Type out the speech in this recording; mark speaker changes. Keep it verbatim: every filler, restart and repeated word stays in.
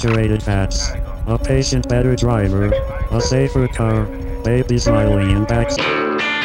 Speaker 1: exaggerated fats, a patient better driver, a safer car, baby smiling in backseat.